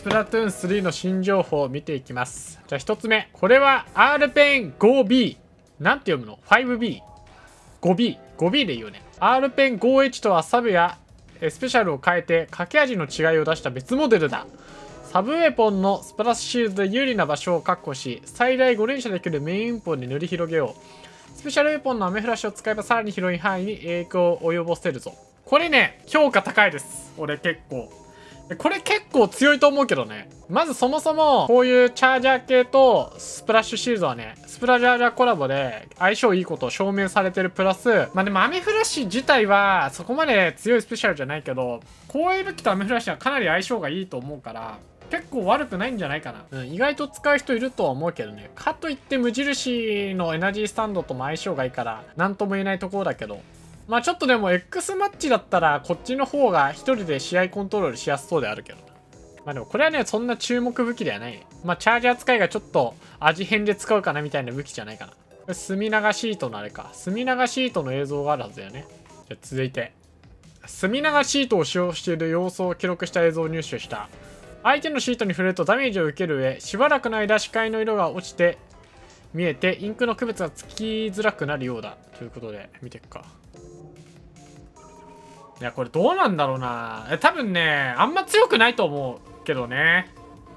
スプラトゥーン3の新情報を見ていきます。じゃあ1つ目。これは R ペン 5B。なんて読むの ?5B。5B で言うね。R ペン 5H とはサブやスペシャルを変えて掛け味の違いを出した別モデルだ。サブウェポンのスプラッシュシールドで有利な場所を確保し、最大5連射できるメインウェポンに塗り広げよう。スペシャルウェポンのアメフラッシュを使えばさらに広い範囲に影響を及ぼせるぞ。これね、評価高いです。俺結構。これ結構強いと思うけどね。まずそもそも、こういうチャージャー系とスプラッシュシールドはね、スプラジャージャーコラボで相性いいことを証明されてるプラス、まあでもアメフラッシュ自体はそこまで強いスペシャルじゃないけど、光栄武器とアメフラッシュはかなり相性がいいと思うから、結構悪くないんじゃないかな。意外と使う人いるとは思うけどね。かといって無印のエナジースタンドとも相性がいいから、なんとも言えないところだけど。まあちょっとでも X マッチだったらこっちの方が一人で試合コントロールしやすそうであるけどな。まあでもこれはね、そんな注目武器ではないね。まあチャージャー使いがちょっと味変で使うかなみたいな武器じゃないかな。これ墨流シートのあれか。墨流シートの映像があるはずだよね。じゃあ続いて。墨流シートを使用している様子を記録した映像を入手した。相手のシートに触れるとダメージを受ける上、しばらくの間視界の色が落ちて見えてインクの区別がつきづらくなるようだ。ということで見ていくか。いや、これどうなんだろうな。多分ね、あんま強くないと思うけどね。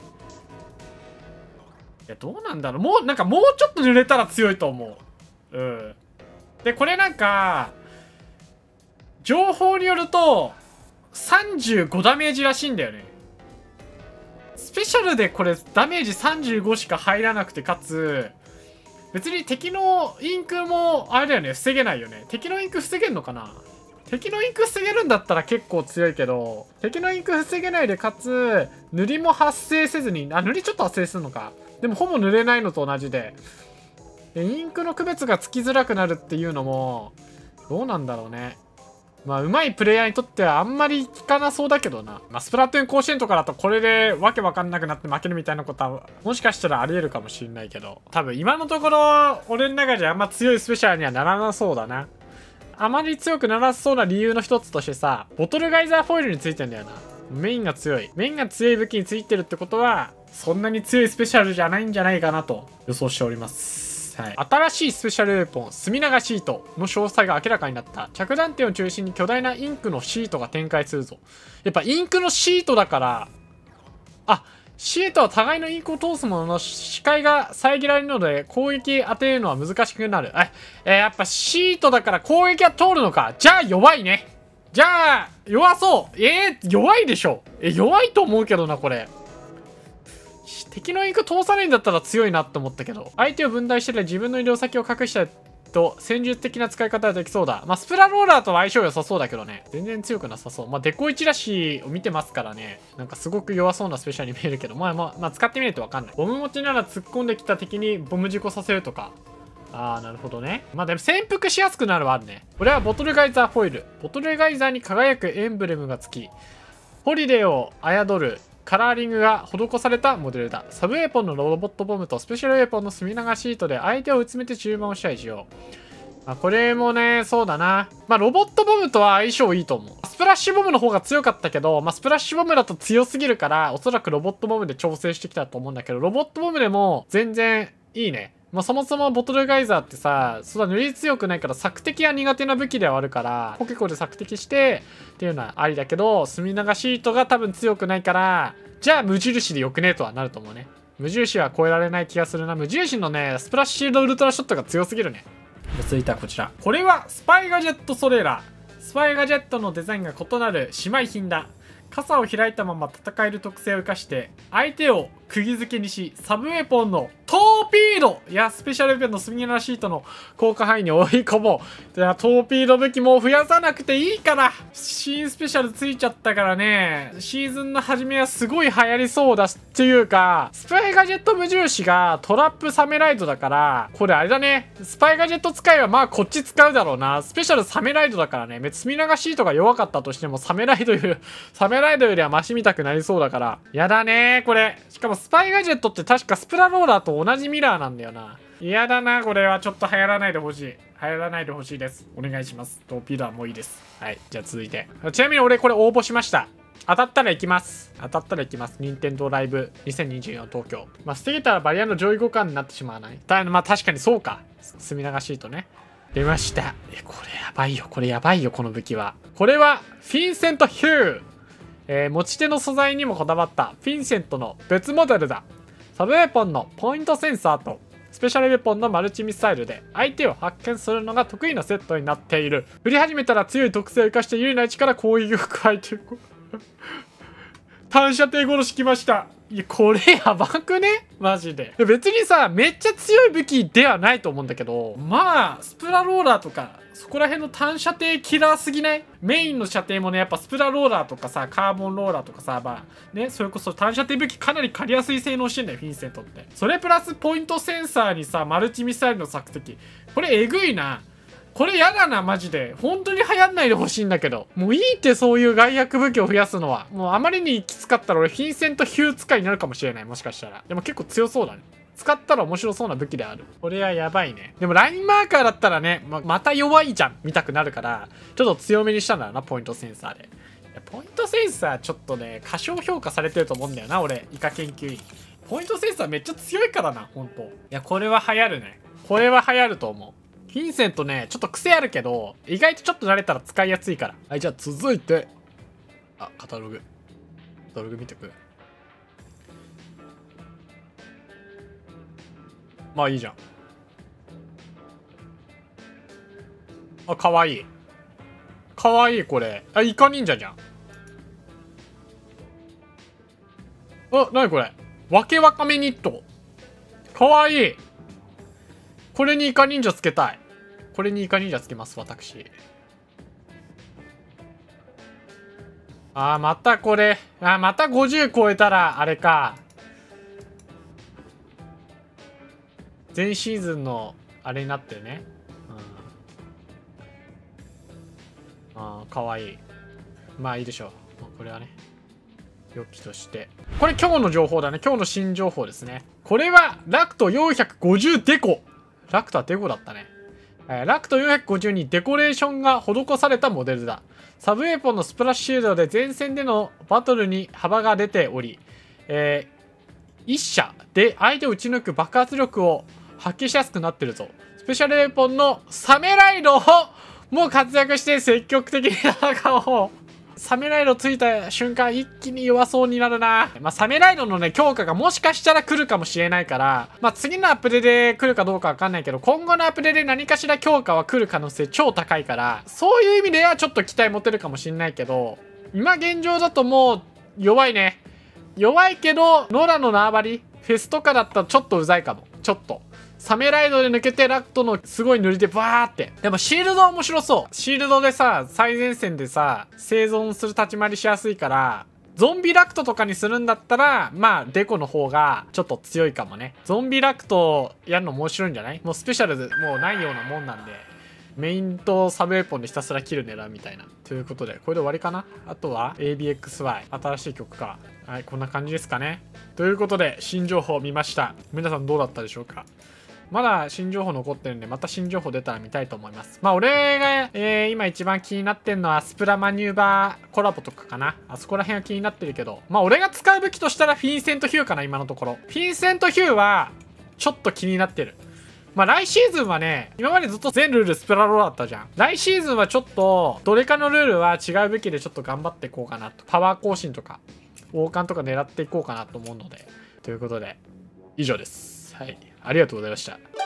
いや、どうなんだろう。もう、なんかもうちょっと濡れたら強いと思う。うん。で、これなんか、情報によると、35ダメージらしいんだよね。スペシャルでこれダメージ35しか入らなくて、かつ、別に敵のインクも、あれだよね、防げないよね。敵のインク防げんのかな。敵のインク防げるんだったら結構強いけど、敵のインク防げないで、かつ、塗りも発生せずに、塗りちょっと発生するのか。でもほぼ塗れないのと同じで。インクの区別がつきづらくなるっていうのも、どうなんだろうね。まあ、上手いプレイヤーにとってはあんまり効かなそうだけどな。まあ、スプラトゥーン甲子園とかだとこれでわけわかんなくなって負けるみたいなことは、もしかしたらあり得るかもしれないけど、多分今のところ、俺の中じゃあんま強いスペシャルにはならなそうだな。あまり強くならそうな理由の一つとしてさ、ボトルガイザーフォイルについてんだよな。メインが強い。メインが強い武器についてるってことは、そんなに強いスペシャルじゃないんじゃないかなと予想しております。はい、新しいスペシャルウェポン、墨流シートの詳細が明らかになった。着弾点を中心に巨大なインクのシートが展開するぞ。やっぱインクのシートだから、シートは互いのインクを通すものの視界が遮られるので攻撃当てるのは難しくなる。やっぱシートだから攻撃は通るのか。じゃあ弱いね。じゃあ弱そう。弱いでしょ。弱いと思うけどな、これ。敵のインク通さないんだったら強いなって思ったけど、相手を分断して自分の移動先を隠したと戦術的な使い方はできそうだ。まあスプラローラーとは相性良さそうだけどね、全然強くなさそう。まあデコイチラシを見てますからね、なんかすごく弱そうなスペシャルに見えるけど、まあ使ってみないと分かんない。ボム持ちなら突っ込んできた敵にボム事故させるとか。なるほどね。まあでも潜伏しやすくなるはあるね。これはボトルガイザーフォイル。ボトルガイザーに輝くエンブレムがつき、ホリデーを侮るカラーリングが施されたモデルだ。サブウェポンのロボットボムとスペシャルウェポンの墨流シートで相手を追い詰めて注文を支配しよう。これもね、そうだな。ロボットボムとは相性いいと思う。スプラッシュボムの方が強かったけど、スプラッシュボムだと強すぎるから、おそらくロボットボムで調整してきたと思うんだけど、ロボットボムでも全然いいね。そもそもボトルガイザーってさ、塗り強くないから索敵は苦手な武器ではあるから、ポケコで索敵してっていうのはありだけど、墨流シートが多分強くないから、じゃあ無印でよくねとはなると思うね。無印は超えられない気がするな。無印のね、スプラッシュードウルトラショットが強すぎるね。続いてはこちら。これはスパイガジェットソレーラー。スパイガジェットのデザインが異なる姉妹品だ。傘を開いたまま戦える特性を生かして相手を釘付けにし、サブウェポンのトーピードやスペシャルウェポンの墨流シートの効果範囲に追い込もう。トーピード武器も増やさなくていいから。新スペシャルついちゃったからね、シーズンの初めはすごい流行りそうだっていうか、スパイガジェット無印がトラップサメライドだから、これあれだね、スパイガジェット使いはこっち使うだろうな。スペシャルサメライドだからね、墨流シートが弱かったとしてもサメライドよりはマシみたくなりそうだから。やだねこれ。しかもスパイガジェットって確かスプラローラーと同じミラーなんだよな。嫌だな、これはちょっと流行らないでほしい。流行らないでほしいです。お願いします。トーピードはもういいです。はい、じゃあ続いて。ちなみに俺これ応募しました。 当たったら行きます。当たったら行きます。任天堂ライブ2024東京。まあ、捨てげたらバリアの上位互換になってしまわない。まあ、確かにそうか。墨流しとね。出ました。これやばいよ。これやばいよ、この武器は。これは、フィンセント・ヒュー。持ち手の素材にもこだわったフィンセントの別モデルだ。サブウェポンのポイントセンサーと、スペシャルウェポンのマルチミサイルで相手を発見するのが得意なセットになっている。振り始めたら強い特性を生かして有利な位置から攻撃を加えていく。単射程殺しきました。いや、これやばくねマジで。別にさ、めっちゃ強い武器ではないと思うんだけど、まあ、スプラローラーとか、そこら辺の単射程キラーすぎない？メインの射程もね、やっぱスプラローラーとかさ、カーボンローラーとかさ、まあ、ね、それこそ単射程武器かなり借りやすい性能してんだよ、フィンセントって。それプラスポイントセンサーにさ、マルチミサイルの索敵。これえぐいな。これやだな、マジで。本当に流行んないでほしいんだけど。もういいって、そういう外役武器を増やすのは。もうあまりにきつかったら俺、フィンセントヒュー使いになるかもしれない。もしかしたら。でも結構強そうだね。使ったら面白そうな武器である。これはやばいね。でもラインマーカーだったらね、また弱いじゃん。見たくなるから、ちょっと強めにしたんだよな、ポイントセンサーで。ポイントセンサーちょっとね、過小評価されてると思うんだよな、俺。イカ研究員。ポイントセンサーめっちゃ強いからな、ほんと。いや、これは流行るね。これは流行ると思う。フィンセントね、ちょっと癖あるけど、意外とちょっと慣れたら使いやすいから。はい、じゃあ続いて。あ、カタログ。カタログ見てく。まあいいじゃん。あ、かわいい。かわいい、これ。あ、イカ忍者じゃん。あ、なにこれ。わけわかめニット。かわいい。これにイカ忍者つけたい。これにイカ忍者つけます、私。あー、またこれ。あー、また50超えたら、あれか。前シーズンの、あれになってるね。うん。あー、かわいい。まあいいでしょう。これはね。良きとして。これ今日の情報だね。今日の新情報ですね。これは、ラクト450デコ。ラクトはデコだったね。ラクト450にデコレーションが施されたモデルだ。サブウェポンのスプラッシュシールドで前線でのバトルに幅が出ており、一射で相手を撃ち抜く爆発力を発揮しやすくなってるぞ。スペシャルウェポンのサメライドも活躍して積極的に戦おう。サメライドついた瞬間一気に弱そうになるな。まあ、サメライドのね、強化がもしかしたら来るかもしれないから、まあ、次のアップデで来るかどうかわかんないけど、今後のアップデで何かしら強化は来る可能性超高いから、そういう意味ではちょっと期待持てるかもしれないけど、今現状だともう弱いね。弱いけど、ノラの縄張り、フェスとかだったらちょっとうざいかも。ちょっと。サメライドで抜けてラクトのすごい塗りでバーって。でもシールドは面白そう。シールドでさ、最前線でさ、生存する立ち回りしやすいから、ゾンビラクトとかにするんだったら、まあ、デコの方がちょっと強いかもね。ゾンビラクトやるの面白いんじゃない？もうスペシャルもうないようなもんなんで、メインとサブウェポンでひたすらキル狙うみたいな。ということで、これで終わりかな？あとは ABXY。新しい曲か。はい、こんな感じですかね。ということで、新情報を見ました。皆さんどうだったでしょうか？まだ新情報残ってるんで、また新情報出たら見たいと思います。まあ、俺が、今一番気になってんのは、スプラマニューバーコラボとかかな。あそこら辺は気になってるけど、まあ、俺が使う武器としたらフィンセントヒューかな、今のところ。フィンセントヒューは、ちょっと気になってる。まあ、来シーズンはね、今までずっと全ルールスプラローだったじゃん。来シーズンはちょっと、どれかのルールは違う武器でちょっと頑張っていこうかなと。パワー更新とか、王冠とか狙っていこうかなと思うので。ということで、以上です。はい。ありがとうございました。